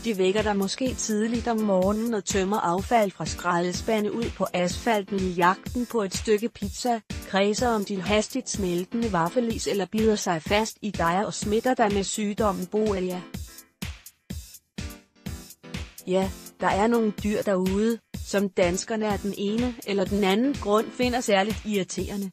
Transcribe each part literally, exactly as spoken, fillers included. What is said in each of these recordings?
De vækker dig måske tidligt om morgenen og tømmer affald fra skraldespande ud på asfalten i jagten på et stykke pizza, kredser om din hastigt smeltende vaffelis eller bider sig fast i dig og smitter dig med sygdommen Borrelia. Ja, der er nogle dyr derude, som danskerne af den ene eller den anden grund finder særligt irriterende.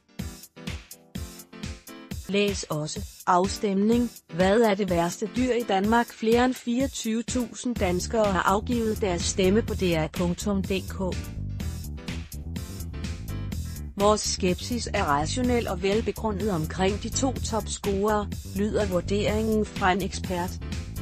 Læs også: afstemning. Hvad er det værste dyr i Danmark? Flere end fireogtyve tusind danskere har afgivet deres stemme på D R punktum D K. Vores skepsis er rationel og velbegrundet omkring de to topscorere, lyder vurderingen fra en ekspert.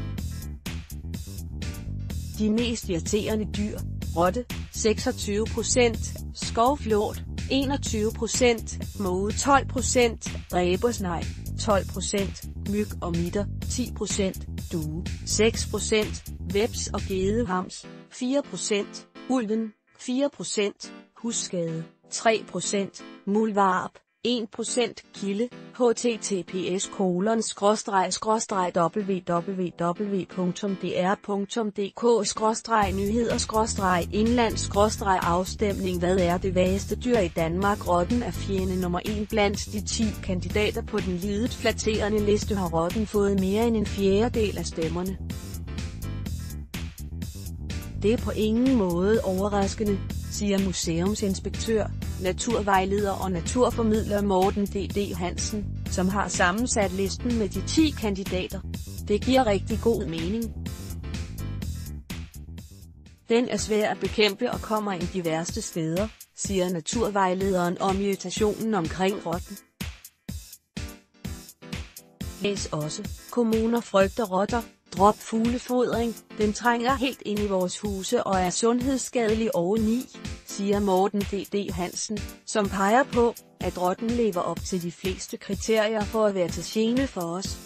De mest irriterende dyr: rotte, seksogtyve procent, skovflort, enogtyve procent, måge tolv procent, dræbersnegl, tolv procent, myg og mitter, ti procent, due, seks procent, hveps og gedehams, fire procent, ulven, fire procent, husskade, tre procent, muldvarp, en procent, kilde, h t t p s kolon skråstreg skråstreg w w w punktum d r punktum d k skråstreg nyheder skråstreg indland skråstreg afstemning. Hvad er det værste dyr i Danmark? Rotten er fjende nummer en blandt de ti kandidater på den lidet flatterende liste. Har rotten fået mere end en fjerdedel af stemmerne. Det er på ingen måde overraskende, siger museumsinspektør, naturvejleder og naturformidler Morten D D Hansen, som har sammensat listen med de ti kandidater. Det giver rigtig god mening. Den er svær at bekæmpe og kommer ind de værste steder, siger naturvejlederen om irritationen omkring rotten. Læs også: kommuner frygter rotter. Drop fuglefodring, den trænger helt ind i vores huse og er sundhedsskadelig oveni, siger Morten D D Hansen, som peger på, at rotten lever op til de fleste kriterier for at være til gene for os.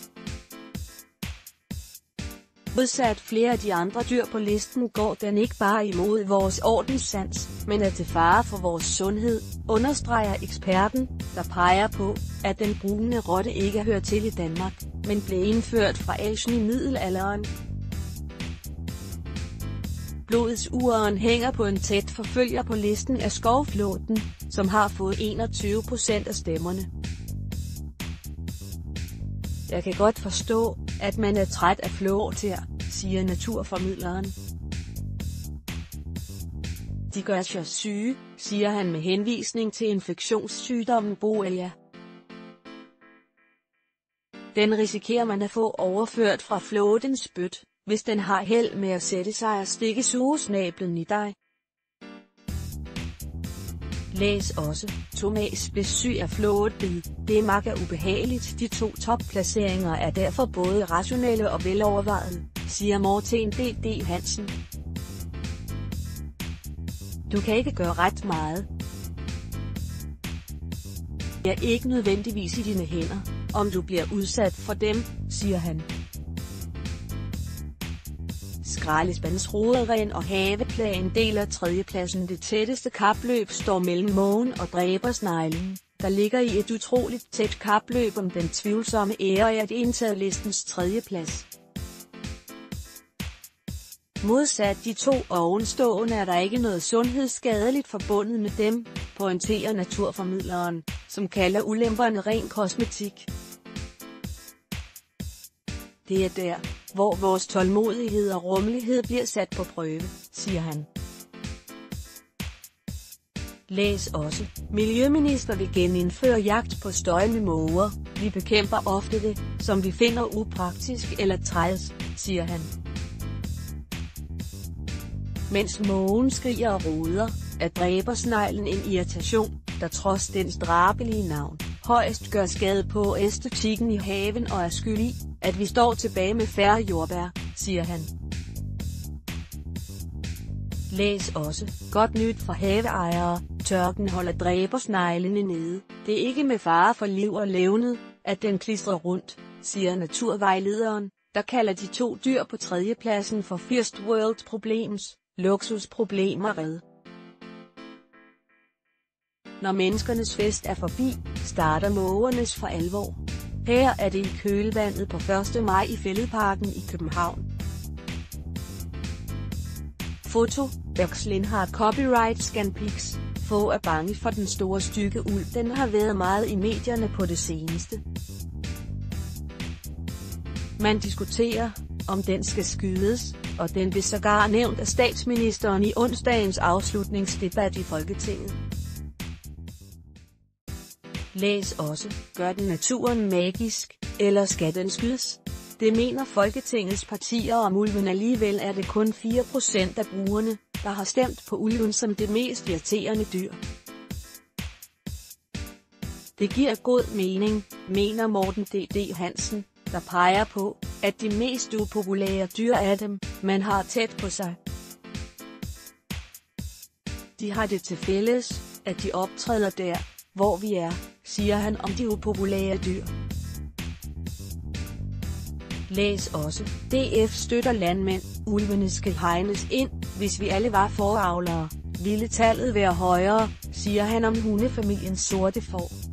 Modsat flere af de andre dyr på listen går den ikke bare imod vores ordenssans, men er til fare for vores sundhed, understreger eksperten, der peger på, at den brune rotte ikke hører til i Danmark, men blev indført fra Asien i middelalderen. Blodsuren hænger på en tæt forfølger på listen af skovflåten, som har fået enogtyve procent af stemmerne. Jeg kan godt forstå, at man er træt af flåter, siger naturformidleren. De gør sig syge, siger han med henvisning til infektionssygdommen Borrelia. Den risikerer man at få overført fra flåtens spyt, hvis den har held med at sætte sig og stikke sugesnablen i dig. Læs også: Thomas blev syg af flåtbid. Det er mega ubehageligt. De to topplaceringer er derfor både rationelle og velovervejede, siger Morten D D Hansen. Du kan ikke gøre ret meget. Det er ikke nødvendigvis i dine hænder, om du bliver udsat for dem, siger han. Skraldespandsroderen og haveplan deler tredjepladsen. Det tætteste kapløb står mellem mågen og dræbersneglen, der ligger i et utroligt tæt kapløb om den tvivlsomme ære at indtage listens tredjeplads. Modsat de to ovenstående er der ikke noget sundhedsskadeligt forbundet med dem, pointerer naturformidleren, som kalder ulemperne ren kosmetik. Det er der, hvor vores tålmodighed og rummelighed bliver sat på prøve, siger han. Læs også: miljøminister vil genindføre jagt på støjende måger. Vi bekæmper ofte det, som vi finder upraktisk eller træls, siger han. Mens mågen skriger og roder, er dræbersneglen en irritation, der trods dens drabelige navn, højst gør skade på æstetikken i haven og er skyld i, at vi står tilbage med færre jordbær, siger han. Læs også: godt nyt for haveejere, tørken holder dræbersneglene nede. Det er ikke med fare for liv og levned, at den klistrer rundt, siger naturvejlederen, der kalder de to dyr på tredjepladsen for First World Problems, luksusproblemer red. Når menneskernes fest er forbi, starter mågernes for alvor. Her er det i kølvandet på første maj i Fælledparken i København. Foto, Oxlin har copyright Scanpix. Få er bange for den store stygge ulv. Den har været meget i medierne på det seneste. Man diskuterer, om den skal skydes, og den blev sågar nævnt af statsministeren i onsdagens afslutningsdebat i Folketinget. Læs også, gør den naturen magisk, eller skal den skydes? Det mener Folketingets partier om ulven. Alligevel er det kun fire procent af brugerne, der har stemt på ulven som det mest irriterende dyr. Det giver god mening, mener Morten D D Hansen, der peger på, at de mest upopulære dyr er dem, man har tæt på sig. De har det til fælles, at de optræder der, hvor vi er, siger han om de upopulære dyr. Læs også, D F støtter landmænd, ulvene skal hegnes ind. Hvis vi alle var fåreavlere, ville tallet være højere, siger han om hundefamilien sorte får.